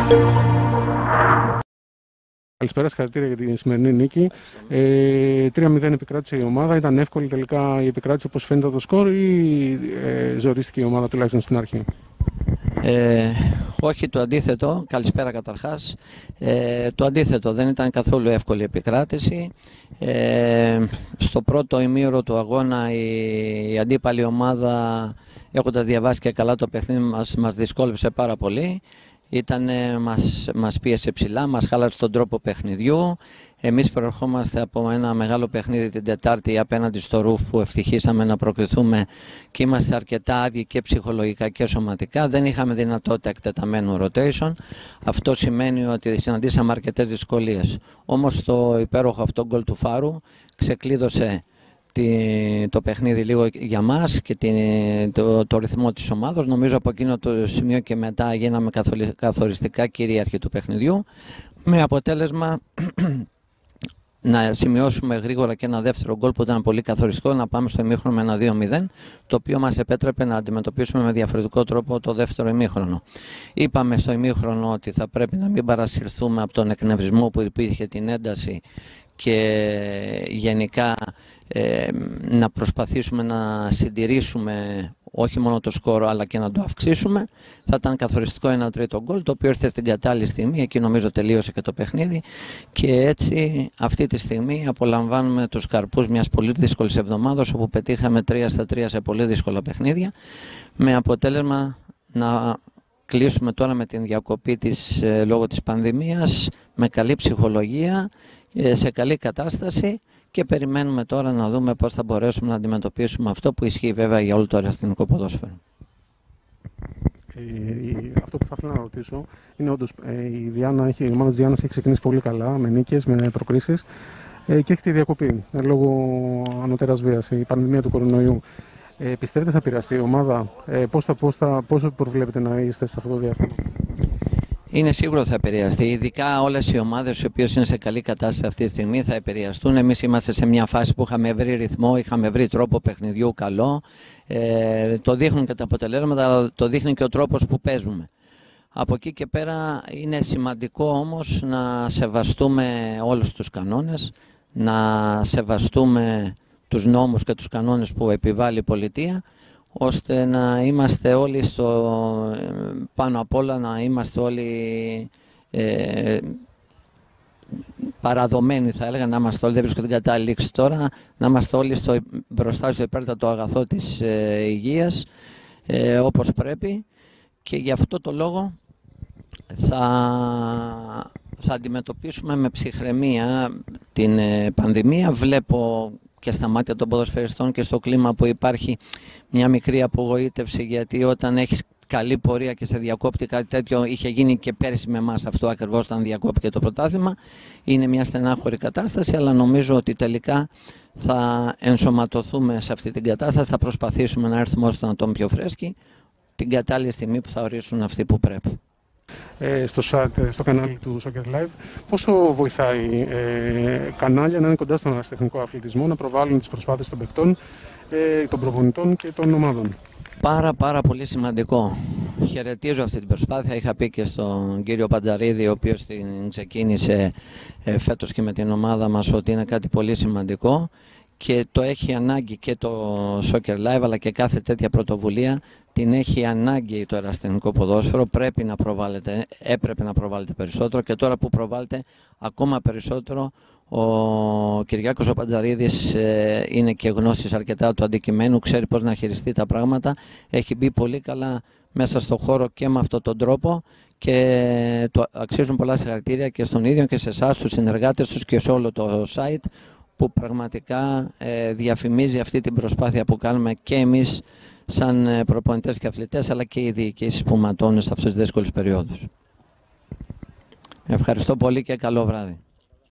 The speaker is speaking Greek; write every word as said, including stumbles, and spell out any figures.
Καλησπέρα, συγχαρητήρια για τη σημερινή νίκη. Ε, τρία μηδέν επικράτησε η ομάδα. Ήταν εύκολη τελικά η επικράτηση όπως φαίνεται το σκορ ή ε, ζορίστηκε η ομάδα τουλάχιστον στην αρχή? Ε, όχι, το αντίθετο. Καλησπέρα καταρχάς. Ε, το αντίθετο, δεν ήταν καθόλου εύκολη επικράτηση. Ε, στο πρώτο ημίωρο του αγώνα η, η αντίπαλη ομάδα, έχοντας διαβάσει και καλά το παιχνίδι, μας, μας δυσκόλεψε πάρα πολύ. Ήτανε, μας, μας πίεσε ψηλά, μας χάλασε τον τρόπο παιχνιδιού. Εμείς προερχόμαστε από ένα μεγάλο παιχνίδι την Τετάρτη απέναντι στο Ρουφ που ευτυχήσαμε να προκριθούμε και είμαστε αρκετά άδειοι και ψυχολογικά και σωματικά. Δεν είχαμε δυνατότητα εκτεταμένου rotation. Αυτό σημαίνει ότι συναντήσαμε αρκετές δυσκολίες. Όμως το υπέροχο αυτό γκολ του Φάρου ξεκλείδωσε το παιχνίδι λίγο για μας και το, το ρυθμό της ομάδας. Νομίζω από εκείνο το σημείο και μετά γίναμε καθοριστικά κυρίαρχοι του παιχνιδιού, με αποτέλεσμα να σημειώσουμε γρήγορα και ένα δεύτερο γκολ που ήταν πολύ καθοριστικό, να πάμε στο ημίχρονο με ένα δύο μηδέν, το οποίο μας επέτρεπε να αντιμετωπίσουμε με διαφορετικό τρόπο το δεύτερο ημίχρονο. Είπαμε στο ημίχρονο ότι θα πρέπει να μην παρασυρθούμε από τον εκνευρισμό που υπήρχε, την ένταση, και γενικά ε, να προσπαθήσουμε να συντηρήσουμε όχι μόνο το σκόρο αλλά και να το αυξήσουμε. Θα ήταν καθοριστικό ένα τρίτο γκολ, το οποίο ήρθε στην κατάλληλη στιγμή, εκεί νομίζω τελείωσε και το παιχνίδι, και έτσι αυτή τη στιγμή απολαμβάνουμε τους καρπούς μιας πολύ δύσκολης εβδομάδας, όπου πετύχαμε τρία στα τρία σε πολύ δύσκολα παιχνίδια, με αποτέλεσμα να κλείσουμε τώρα με την διακοπή της ε, λόγω της πανδημίας με καλή ψυχολογία, ε, σε καλή κατάσταση, και περιμένουμε τώρα να δούμε πώς θα μπορέσουμε να αντιμετωπίσουμε αυτό που ισχύει βέβαια για όλο το αεραστηνικό ποδόσφαιρο. Ε, αυτό που θα ήθελα να ρωτήσω είναι όντως ε, η, Διάνα έχει, η ομάδα της Διάνας έχει ξεκινήσει πολύ καλά, με νίκες, με προκρίσεις, ε, και έχει τη διακοπή ε, λόγω ανωτέρας βίας, η πανδημία του κορονοϊού. Ε, πιστεύετε θα επηρεαστεί η ομάδα? Ε, πώς, θα, πώς, θα, πώς προβλέπετε να είστε σε αυτό το διάστημα? Είναι σίγουρο θα επηρεαστεί. Ειδικά όλες οι ομάδες οι οποίες είναι σε καλή κατάσταση αυτή τη στιγμή θα επηρεαστούν. Εμείς είμαστε σε μια φάση που είχαμε βρει ρυθμό, είχαμε βρει τρόπο παιχνιδιού καλό. Ε, το δείχνουν και τα αποτελέσματα, αλλά το δείχνει και ο τρόπος που παίζουμε. Από εκεί και πέρα είναι σημαντικό όμως να σεβαστούμε όλους τους κανόνες, να σεβαστούμε τους νόμους και τους κανόνες που επιβάλλει η πολιτεία, ώστε να είμαστε όλοι στο, πάνω απ' όλα να είμαστε όλοι ε, παραδομένοι, θα έλεγα, να είμαστε όλοι, δεν βρίσκω την κατάλληλη λέξη τώρα, να είμαστε όλοι στο, μπροστά στο υπέρτατο αγαθό της ε, υγείας, ε, όπως πρέπει, και γι' αυτό το λόγο θα, θα αντιμετωπίσουμε με ψυχραιμία την ε, πανδημία. Βλέπω και στα μάτια των ποδοσφαιριστών και στο κλίμα που υπάρχει μια μικρή απογοήτευση, γιατί όταν έχεις καλή πορεία και σε διακόπτει κάτι τέτοιο, είχε γίνει και πέρσι με εμάς αυτό ακριβώς, όταν διακόπηκε το πρωτάθλημα. Είναι μια στενάχωρη κατάσταση, αλλά νομίζω ότι τελικά θα ενσωματωθούμε σε αυτή την κατάσταση, θα προσπαθήσουμε να έρθουμε όσο να τον πιο φρέσκοι, την κατάλληλη στιγμή που θα ορίσουν αυτοί που πρέπει. Ε, στο, site, στο κανάλι του Soccer Live, πόσο βοηθάει ε, κανάλια να είναι κοντά στον αεραστεχνικό αθλητισμό, να προβάλλουν τις προσπάθειες των παικτών, ε, των προπονητών και των ομάδων? Πάρα πάρα πολύ σημαντικό. Χαιρετίζω αυτή την προσπάθεια. Είχα πει και στον κύριο Παντζαρίδη, ο οποίος την ξεκίνησε ε, φέτος και με την ομάδα μας, ότι είναι κάτι πολύ σημαντικό και το έχει ανάγκη και το Soccer Live, αλλά και κάθε τέτοια πρωτοβουλία την έχει ανάγκη το αεραστεχνικό ποδόσφαιρο. Πρέπει να προβάλλεται, έπρεπε να προβάλλεται περισσότερο, και τώρα που προβάλλεται ακόμα περισσότερο, ο Κυριάκος ο Παντζαρίδης ε, είναι και γνώστης αρκετά του αντικειμένου, ξέρει πώς να χειριστεί τα πράγματα, έχει μπει πολύ καλά μέσα στο χώρο και με αυτόν τον τρόπο, και το αξίζουν πολλά συγχαρητήρια και στον ίδιο και σε εσάς, τους συνεργάτες τους και σε όλο το site, που πραγματικά ε, διαφημίζει αυτή την προσπάθεια που κάνουμε και εμείς σαν ε, προπονητές και αθλητές, αλλά και οι διοικήσεις που ματώνουν σε αυτές τις δύσκολες περιόδους. Ευχαριστώ πολύ και καλό βράδυ.